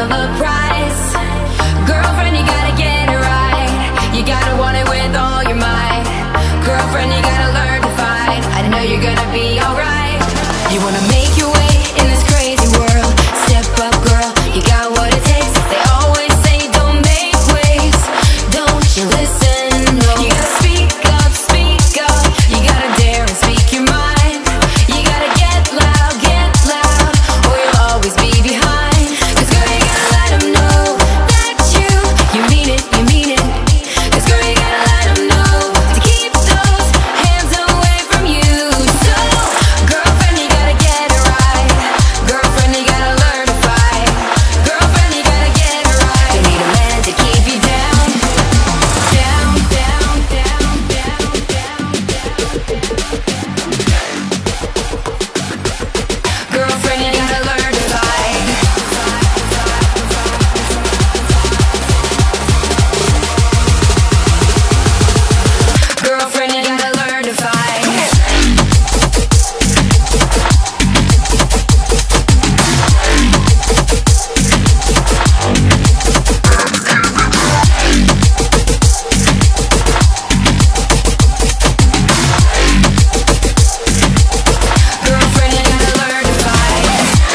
on the prize. Girlfriend, you gotta get it right. You gotta want it with all your might. Girlfriend, you gotta learn to fight. I know you're gonna be alright. You wanna make your way in this crazy world. Step up, girl, you got what it takes. They always say don't make waves. Don't you listen, no. You gotta speak up, you gotta dare and speak your mind. You gotta get loud, or you'll always be behind. Cause girl, you gotta let them know that you mean it, you mean it. Cause girl, you gotta let them know to keep those hands away from you. So, girlfriend, you gotta get it right. Girlfriend, you gotta learn to fight. Girlfriend, you gotta get it right. You need a man to keep you down. Down, down, down, down, down, girlfriend, you gotta learn to fight. Girlfriend, you gotta learn to fight. Girlfriend, you gotta learn to fight.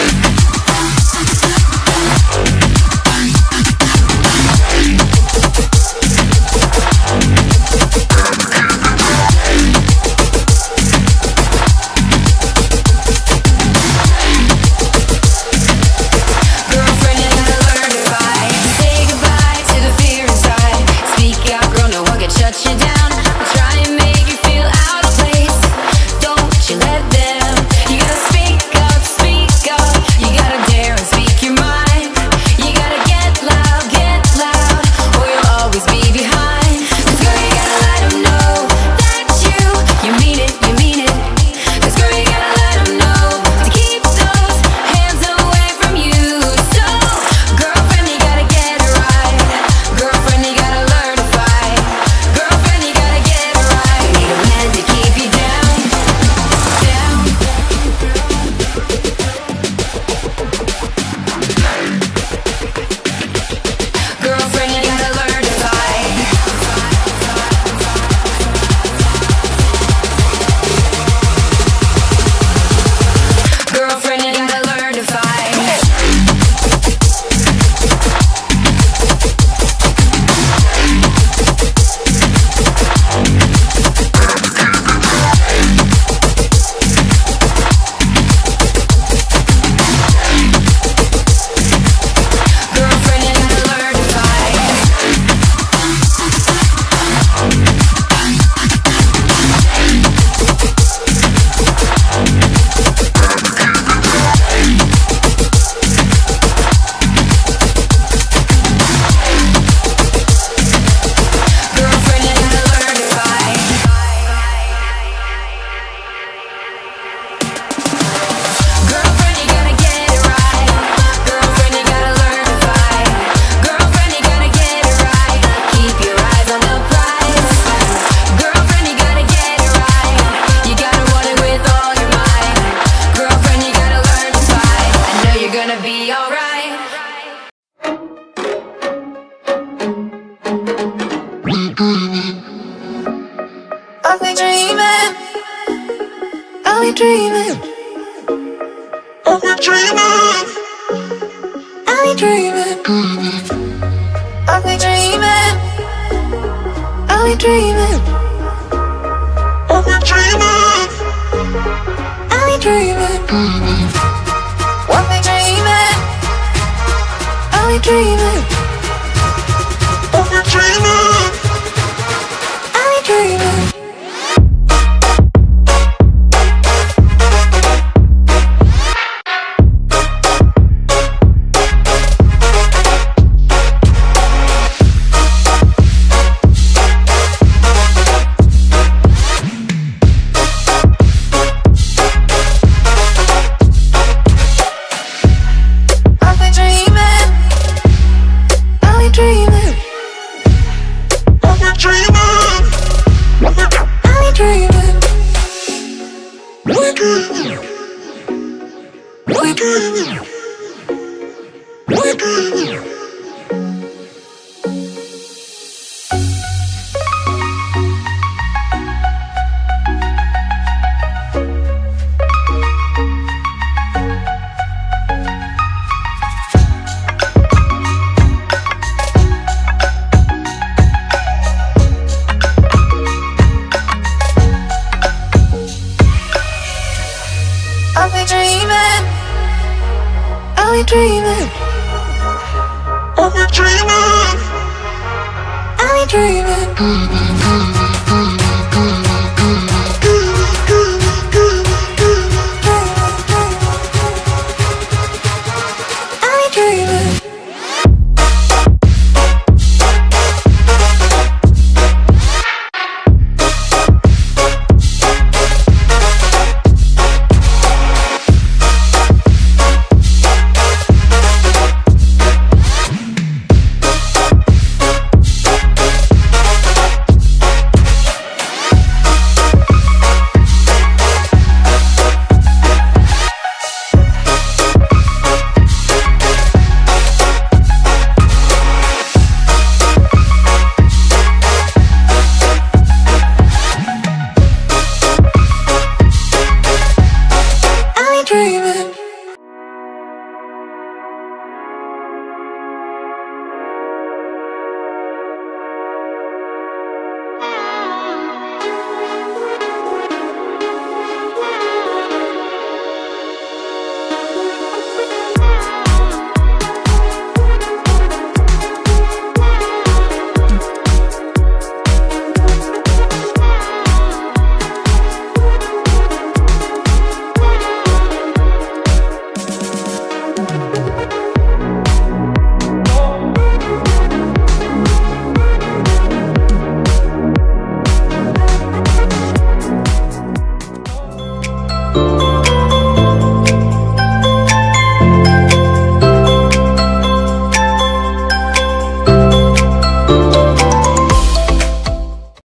Girlfriend, you gotta learn to fight. Say goodbye to the fear inside. Speak out, girl, no one can shut you down. Try and make you feel out of place. Don't you let them. You gotta speak up, you gotta dare and speak your mind. You gotta get loud, or you'll always be behind. Cause girl, you gotta let them know that you mean it, you mean it. Cause girl, you gotta let them know to keep those hands away from you. So, girlfriend, you gotta get it right. Girlfriend, you gotta learn to fight. Girlfriend, you gotta get it right. You need a man to keep you down. Down. Girlfriend, you gotta learn to fight. Girlfriend, you gotta learn to fight. Girlfriend, you gotta learn to fight. Girlfriend, you gotta learn to fight. Girlfriend, you gotta get it right. Girlfriend, you gotta learn to fight. Girlfriend, you gotta get it right. Keep your eyes on the prize. Girlfriend, you gotta get it right. You gotta want it with all your might. Girlfriend, you gotta learn to fight. I know you're gonna be alright. I've been dreaming. I've been dreaming. I've been dreaming. I've been dreaming. I've been dreaming. I've been dreaming. I've been dreaming. I've been dreaming. I've been dreaming. I've been dreaming.